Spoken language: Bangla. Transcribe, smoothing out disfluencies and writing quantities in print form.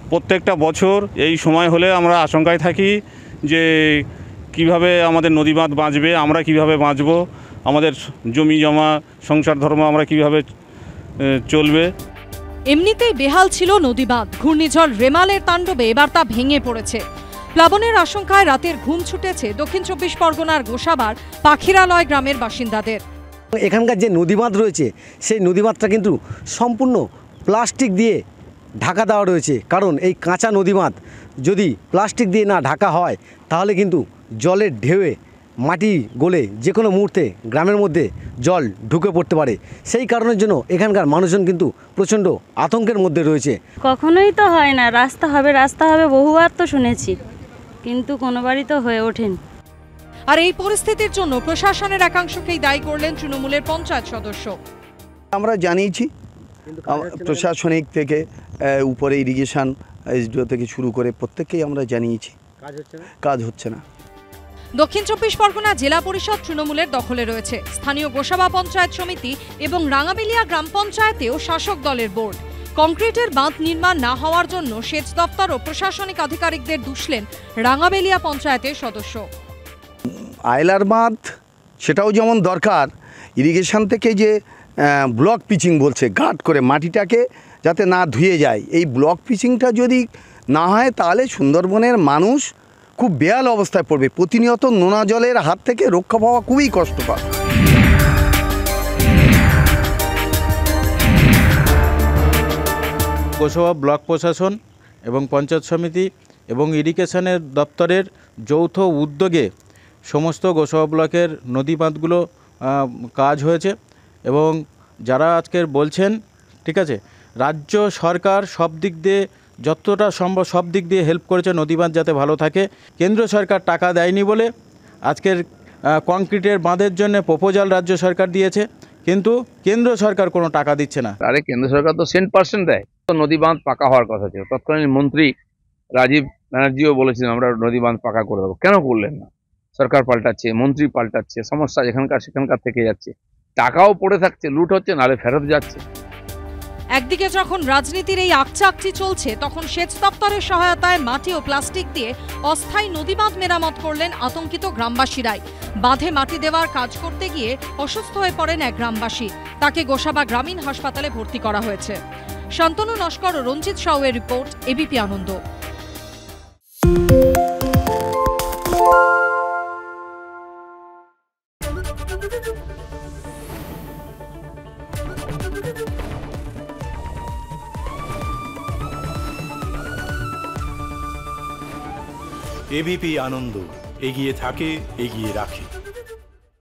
প্রত্যেকটা বছর এই সময় হলে আমরা আশঙ্কায় থাকি যে কিভাবে আমাদের নদী বাঁধ বাঁচবে, আমরা কিভাবে বাঁচব, আমাদের জমি জমা সংসার ধর্ম আমরা কিভাবে চলবে। এমনিতেই বেহাল ছিল নদী বাঁধ। ঘূর্ণিঝড় রেমালের তাণ্ডবে এবার তা ভেঙে পড়েছে। প্লাবনের আশঙ্কায় রাতের ঘুম ছুটেছে দক্ষিণ 24 পরগনার গোসাবার পাখিরালয় গ্রামের বাসিন্দাদের। এখানকার যে নদী বাঁধ রয়েছে সেই নদী বাঁধটা কিন্তু সম্পূর্ণ প্লাস্টিক দিয়ে ঢাকা দেওয়া রয়েছে। কারণ এই কাঁচা নদী বাঁধ যদি প্লাস্টিক দিয়ে না ঢাকা হয় তাহলে কিন্তু জলের ঢেউয়ে মাটি গলে যে কোনো মুহূর্তে গ্রামের মধ্যে জল ঢুকে পড়তে পারে। সেই কারণের জন্য এখানকার মানুষজন কিন্তু প্রচণ্ড আতঙ্কের মধ্যে রয়েছে। কখনোই তো হয় না, রাস্তা হবে বহুবার তো শুনেছি, কিন্তু কোনোবারই তো হয়ে ওঠেনি। আর এই পরিস্থিতির জন্য প্রশাসনের একাংশকেই দায়ী করলেন তৃণমূলের পঞ্চায়েত সদস্য। আমরা জানিয়েছি প্রশাসনিক থেকে উপরে ইরিগেশন এসডিও থেকে শুরু করে প্রত্যেককেই আমরা জানিয়েছি, কাজ হচ্ছে না। দক্ষিণ 24 পরগনা জেলা পরিষদ তৃণমূলের দখলে রয়েছে। স্থানীয় গোসাবা পঞ্চায়েত সমিতি এবং রাঙাবেলিয়া গ্রাম পঞ্চায়েতেও শাসক দলের বোর্ড। কংক্রিটের বাঁধ নির্মাণ না হওয়ার জন্য সেচ দপ্তর ও প্রশাসনিক আধিকারিকদের দুষলেন রাঙাবেলিয়া পঞ্চায়েতের সদস্য। আয়লার বাঁধ সেটাও যেমন দরকার, ইরিগেশন থেকে যে ব্লক পিচিং বলছে গার্ড করে মাটিটাকে যাতে না ধুয়ে যায়, এই ব্লক পিচিংটা যদি না হয় তাহলে সুন্দরবনের মানুষ খুব বেহাল অবস্থায় পড়বে। প্রতিনিয়ত নোনা জলের হাত থেকে রক্ষা পাওয়া খুবই কষ্টকর। গোসাবা ব্লক প্রশাসন এবং পঞ্চায়েত সমিতি এবং ইরিগেশনের দপ্তরের যৌথ উদ্যোগে সমস্ত গোসাবা ব্লকের নদী বাঁধগুলো কাজ হয়েছে এবং যারা আজকের বলছেন, ঠিক আছে, রাজ্য সরকার সব দিক দিয়ে যতটা সম্ভব সব দিক দিয়ে হেল্প করেছে নদী বাঁধ যাতে ভালো থাকে। কেন্দ্র সরকার টাকা দেয়নি বলে আজকের কংক্রিটের বাঁধের জন্য প্রপোজাল রাজ্য সরকার দিয়েছে, কিন্তু কেন্দ্র সরকার কোনো টাকা দিচ্ছে না। আরে কেন্দ্র সরকার তো 100% দেয়। তো নদী বাঁধ পাকা হওয়ার কথা ছিল, তৎকালীন মন্ত্রী রাজীব ব্যানার্জিও বলেছিলেন আমরা নদী বাঁধ পাকা করে দেবো। কেন করলেন না? সরকার পাল্টাচ্ছে, মন্ত্রী পাল্টাচ্ছে, সমস্যা সেখানকার থেকে যাচ্ছে, টাকাও পড়ে থাকছে, লুট হচ্ছে, নালে ফেরত যাচ্ছে। একদিকে যখন রাজনীতির এই আকচাকচি চলছে, তখন সেচ দপ্তরের সহায়তায় মাটি ও প্লাস্টিক দিয়ে অস্থায়ী নদী বাঁধ মেরামত করলেন আতঙ্কিত গ্রামবাসীরাই। বাঁধে মাটি দেওয়ার কাজ করতে গিয়ে অসুস্থ হয়ে পড়েন এক গ্রামবাসী। তাকে গোসাবা গ্রামীণ হাসপাতালে ভর্তি করা হয়েছে। শান্তনু নস্কর ও রঞ্জিত সাউয়ের report, ABP Ananda. ABP Ananda, এগিয়ে থাকে, এগিয়ে রাখে।